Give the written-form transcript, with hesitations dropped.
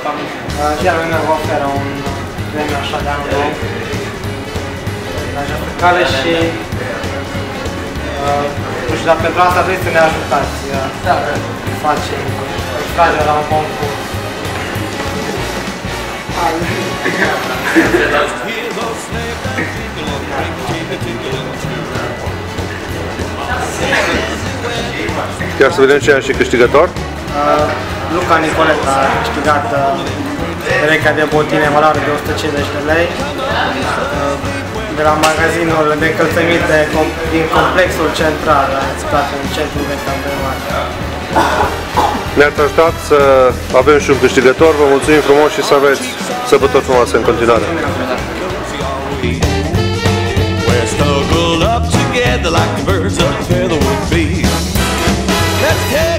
Chiar lângă vă oferă un premiu așa de anul nou la această cale și nu știu, dar pentru asta trebuie să ne ajutați să facem extragerea la un concurs. Chiar să vedem cine e și câștigător? Luca Nicoleta a câștigat perechea de botine în valoare de 150 de lei de la magazinul de încălțăminte din complexul central, situat în centrul vechi de Mare. Ne-ați ajutat să avem și un câștigător, vă mulțumim frumos și să aveți sărbători frumoase în continuare. We're snuggled up together like the birds of a feather would be. Let's